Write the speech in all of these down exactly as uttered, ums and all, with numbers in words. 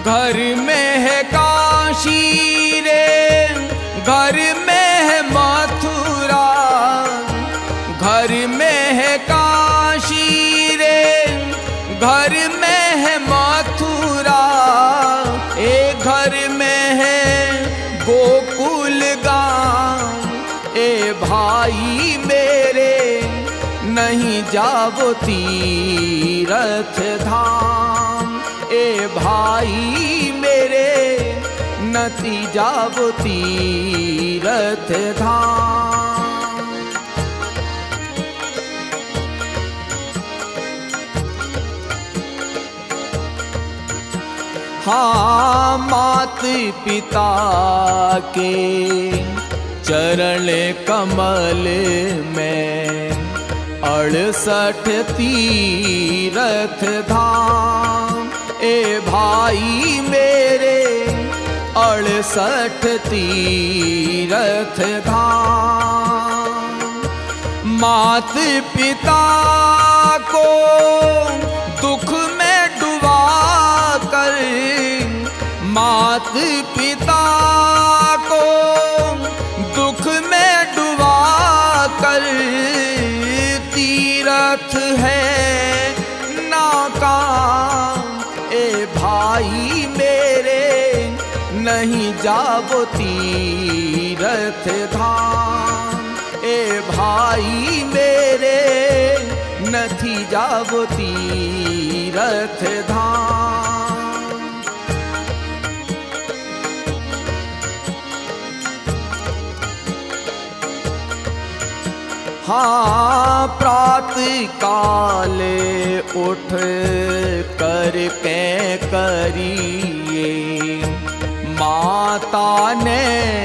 घर में है काशी रे, घर में है मथुरा, घर में है काशी रे, घर में है मथुरा, ए घर में है गोकुल गाँव। ए भाई मेरे नहीं जाओ तीरथ धाम, ए भाई मेरे नती जाओ तीरथ धाम। हाँ मात पिता के चरण कमल में अड़सठ तीरथ धाम। ए भाई मेरे अड़सठ तीरथ धाम। मात पिता को दुख में डुबा कर, मात पिता को दुख में डुबा कर, तीरथ है नाकाम। ए भाई मेरे नहीं जाओ तीरथ धाम, ए भाई मेरे नहीं जाओ तीरथ धाम। हाँ प्रातः काले उठ कर के करिए माता ने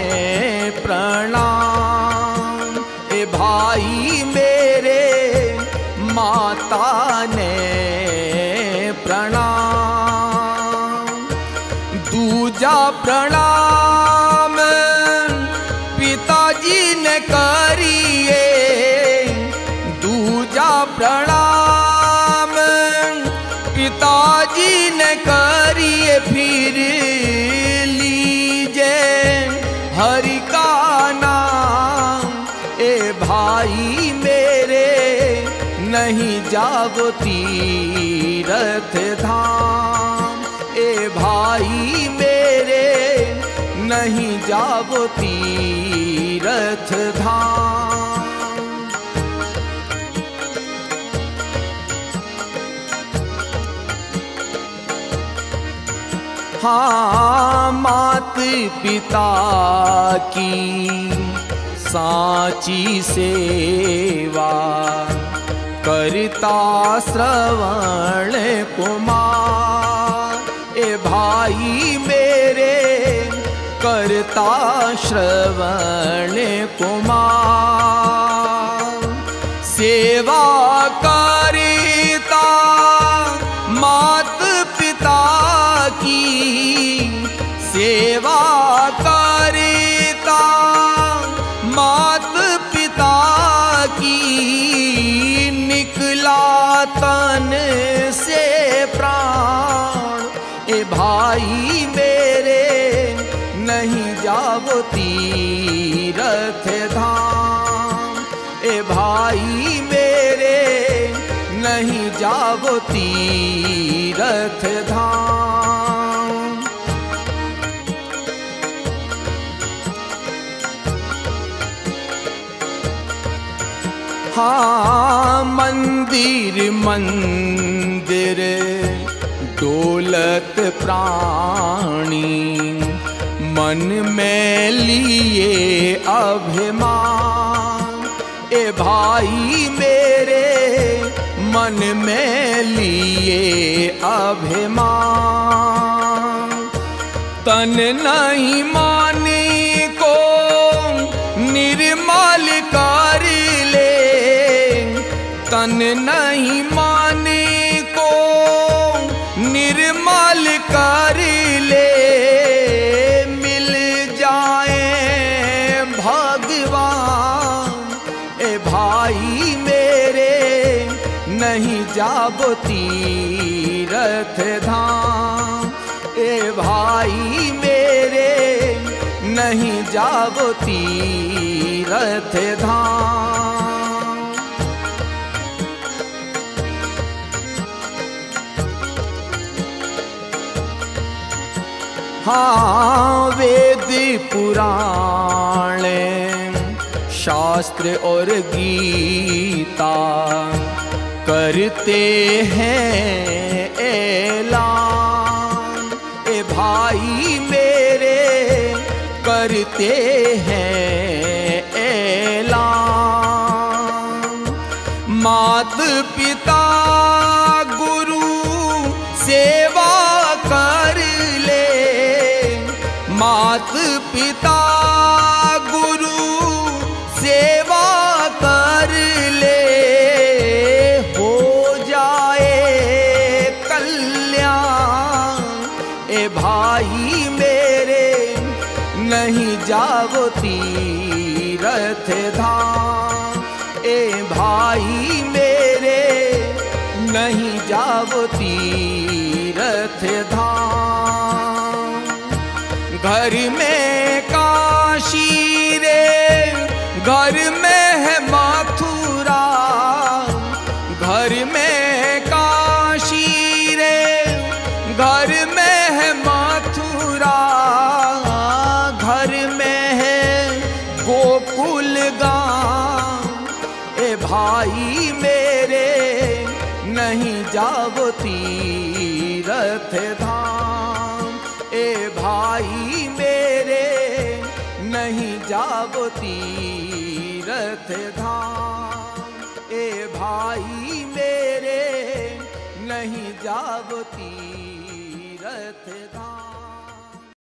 प्रणाम। ए भाई मेरे माता ने प्रणाम। दूजा प्रणाम पिताजी ने करिए, दूजा प्रणाम पिताजी ने करिए, फिर लीजे हरि का नाम। ए भाई मेरे नहीं जाओ तीरथ धाम, ए भाई मेरे नहीं जाओ तीरथ धाम। हाँ मात पिता की साची सेवा करता श्रवण कुमार। ए भाई मेरे करता श्रवण कुमार। सेवा करता मात पिता की, सेवा करता मात पिता की, निकला तन से प्राण। ए भाई मेरे नहीं जाओ तीरथ धाम, ए भाई मेरे नहीं जाओ तीरथ धाम। हाँ मंदिर मंदिर डोलत प्राणी, मन में लिए अभिमान। ए भाई मेरे मन में लिए अभिमान। तन नहीं मानी को निर्मल कर ले, तन नहीं मानी को निर्मल कर ले, मिल जाए भगवान। ए भाई मेरे नहीं जाओ तीरथ धाम, ए भाई मेरे नहीं जाओ तीरथ धाम। हाँ वेद पुराण शास्त्र और गीता करते हैं ऐलान, ए भाई मेरे करते हैं ऐलान। मात पिता गुरु सेवा कर ले, मात पिता गुरु सेवा कर ले, हो जाए कल्याण। ए भाई मेरे नहीं जाओ तीरथ धाम, ए भाई मेरे नहीं जाओ तीरथ धाम। घर में काशी रे घर में है मथुरा, घर में काशी रे घर में है मथुरा, घर में है गोकुल गाँव। ए भाई मेरे नहीं जाओ तीरथ धाम, ए भाई मेरे नहीं जाओ तीरथ धाम, ए भाई मेरे नहीं जाओ तीरथ धाम।